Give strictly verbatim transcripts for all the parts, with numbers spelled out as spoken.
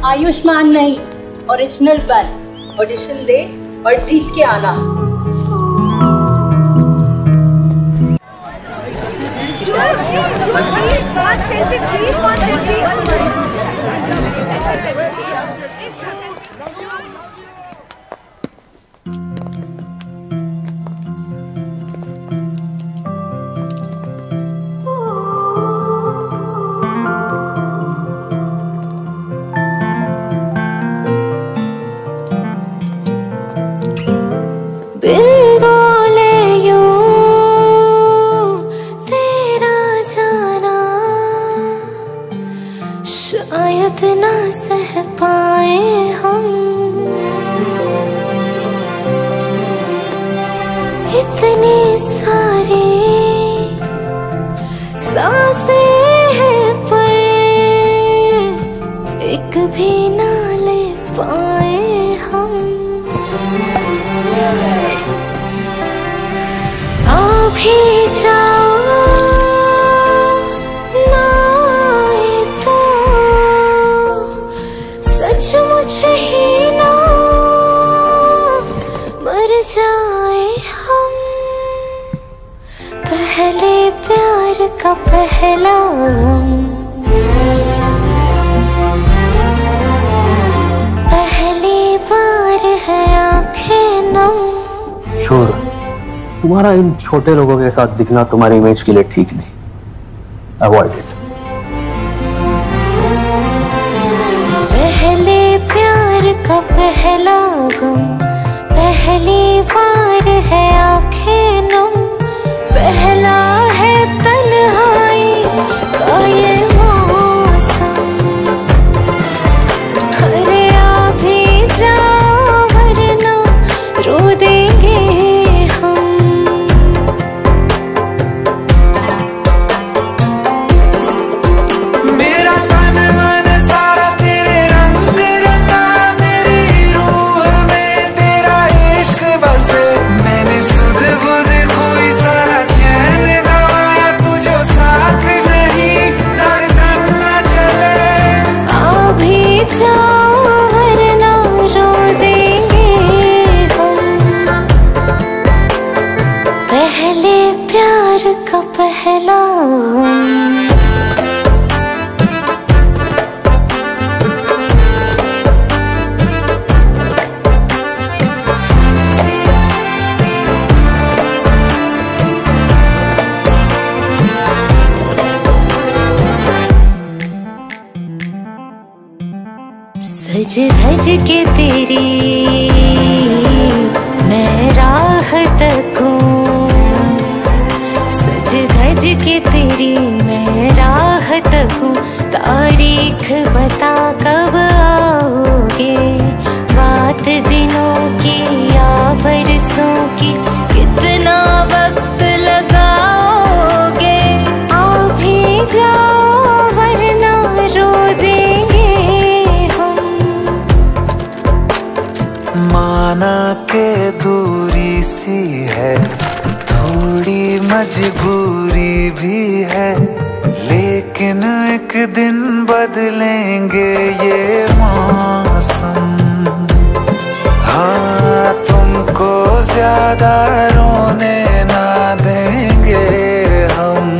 आयुष्मान नहीं, ओरिजिनल बन, ऑडिशन दे और जीत के आना। बिन बोले यूं तेरा जाना शायद ना सह पाए हम। इतनी सारी सांसें हैं पर एक भी ना ले पाए हम। भी जाओ ना आए तो सचमुच ही ना मर जाए हम। पहले प्यार का पहला गम, पहली बार है आंखें नम। शोर, तुम्हारा इन छोटे लोगों के साथ दिखना तुम्हारी इमेज के लिए ठीक नहीं। Avoid it. पहले प्यार का पहला गम, पहली बार है आंखें नम। पहला है तन्हाई का ये मौसम। अरे आ भी जाओ वरना रो देंगे हम। पहले प्यार का पहला सज धज के तेरी मैं राह तकूं। सज धज के तेरी मैं राह तकूं। तारीख बता कब आओगे। बात दिनों की या बरसों की कितना वक्त लगाओगे। आ भी जाओ वरना रो देंगे हम। माना के दूरी सी है, थोड़ी मजबूरी भी है, लेकिन एक दिन बदलेंगे ये मौसम। हाँ, तुमको ज्यादा रोने ना देंगे हम।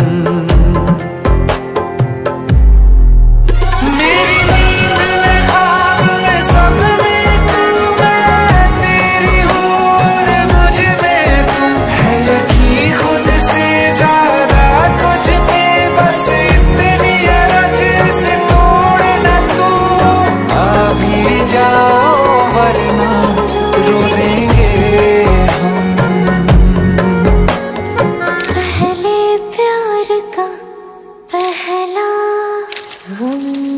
पहले प्यार का पहला गम।